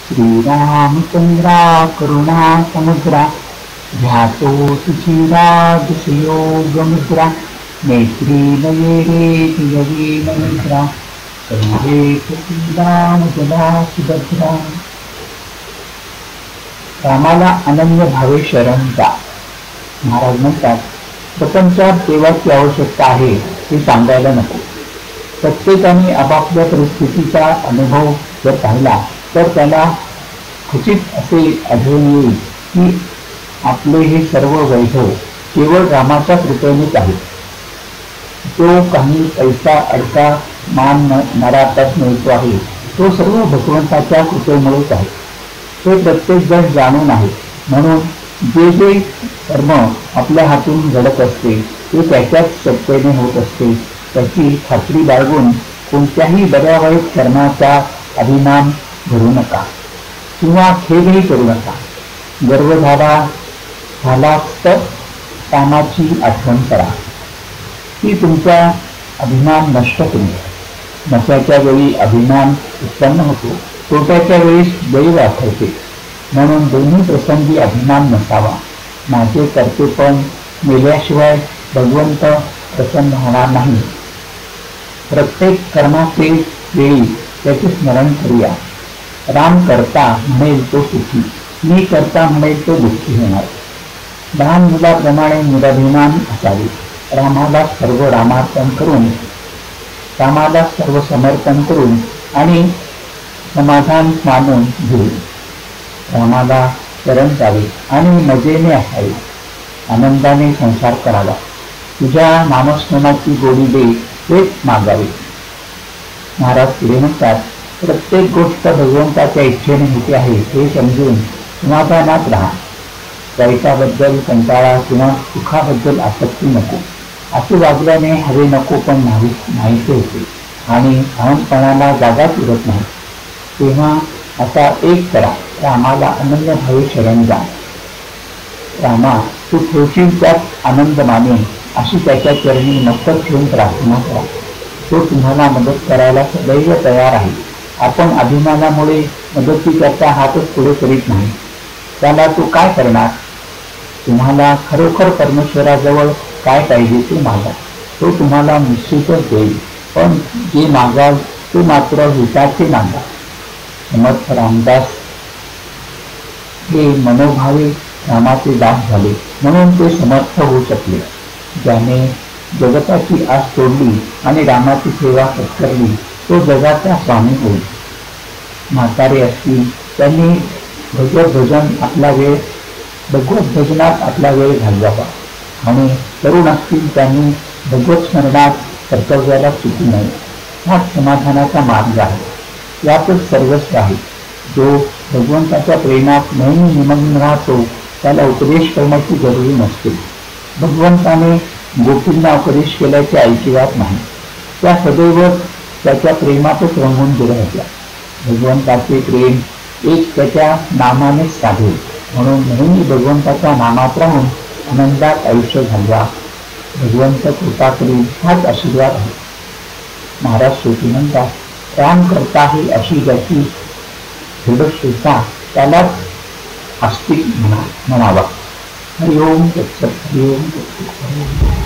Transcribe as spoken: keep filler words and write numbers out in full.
श्रीरामचंद्रा करुणा समुद्रा ध्यातो तुझी राजसयोग मुद्रा नेत्री नयने तुझी मुद्रा संगे राम जला सुभद्रा। रामाला अनन्य भावे शरण जा। महाराज म्हणतात, प्रपंचात देवाची आवश्यकता आहे हे सांगायला नको। प्रत्येकाने आपापल्या परिस्थितीचा अनुभव जर पाहिला तर त्याला खचित असे आढळून येईल की आपले हे सर्व वैभव केवळ रामाच्या कृपेनेच आहे। जो काही पैसा अडका मान नरातच मिळतो आहे तो सर्व भगवंताच्या कृपेमुळेच आहे। ते प्रत्येक जण जाणून आहे, म्हणून जे जे कर्म आपल्या हातून घडत असते ते त्याच्याच सत्तेने होत असते त्याची खात्री बाळगून कोणत्याही बऱ्या वाईट कर्माचा अभिमान धरू नका किंवा खेदही करू नका। गर्व झाला झालाच तर कामाची आठवण करा, ती तुमचा अभिमान नष्ट करू। नफ्याच्या वेळी अभिमान उत्पन्न होतो, तोट्याच्या वेळेस दैव आठवते, म्हणून दोन्ही प्रसंगी अभिमान नसावा। माझे कर्तेपण मेल्याशिवाय भगवंत प्रसन्न होणार नाही। प्रत्येक कर्माचे वेळी त्याचे स्मरण करूया। राम करता म्हणेल तो सुखी, मी करता म्हणेल तो दुःखी होणार। लहान मुलाप्रमाणे निराभिमान असावे। रामाला सर्व रामार्पण करून रामाला सर्व समर्पण करून आणि समाधान मानून घेऊ। रामाला शरण जावे आणि मजेने असावे, आनंदाने संसार करावा। तुझ्या नामस्मरणाची गोडी दे हेच मागावे। महाराज पुढे म्हणतात, प्रत्येक गोष्ट भगवंताच्या इच्छेने होते आहे हे समजून समाधानात राहा। वाईटाबद्दल कंटाळा किंवा सुखाबद्दल आसक्ती नको। असे वागल्याने हवे नको पण नाही नाहीसे होते आणि अहंपणाला जागाच उरत नाही। तेव्हा आता एक करा, रामाला अनन्य भावे शरण जा। रामा तू ठेवशील त्यात आनंद मानेन अशी त्याच्या चरणी मस्तक ठेवून प्रार्थना करा। तो तुम्हाला मदत करायला सदैव तयार आहे। आपण अभिमानामुळे मदतीकरता हातच पुढे करीत नाही, त्याला तो काय करणार? तुम्हाला खरोखर परमेश्वराजवळ काय पाहिजे ते मागा, तो तुम्हाला निश्चितच देईल, पण जे मागाल ते मात्र हिताचे मागा। समर्थ रामदास हे मनोभावे रामाचे दास झाले, म्हणून ते समर्थ होऊ शकले। ज्याने जगताची आस सोडली आणि रामाची सेवा पत्करली तो जगाचा स्वामी होईल। म्हातारे असतील त्यांनी भगवत भजन आपला वेळ भगवत भजनात आपला वेळ घालवावा आणि तरुण असतील त्यांनी भगवत स्मरणात कर्तव्याला चुकू नये। हाच समाधानाचा मार्ग आहे, यातच सर्वस्व आहे। जो भगवंताच्या प्रेमात नेहमी निमग्न राहतो त्याला उपदेश करण्याची गरज नसते। भगवंताने गोपींना उपदेश केल्याचे ऐकिवात नाही, त्या सदैव त्याच्या प्रेमातच रंगून गेल्या होत्या। भगवंताचे प्रेम एक त्याच्या नामानेच साधेल, म्हणून नेहमी भगवंताच्या नामात राहून आनंदात आयुष्य घालवा। भगवंत कृपा करील हाच आशीर्वाद आहे। महाराज शेवटी म्हणतात, राम करता ही अशी ज्याची दृढश्रद्धा त्यालाच आस्तिक म्हणा म्हणावा। हरि ओम तत्सत, हरि ओम तत्सत।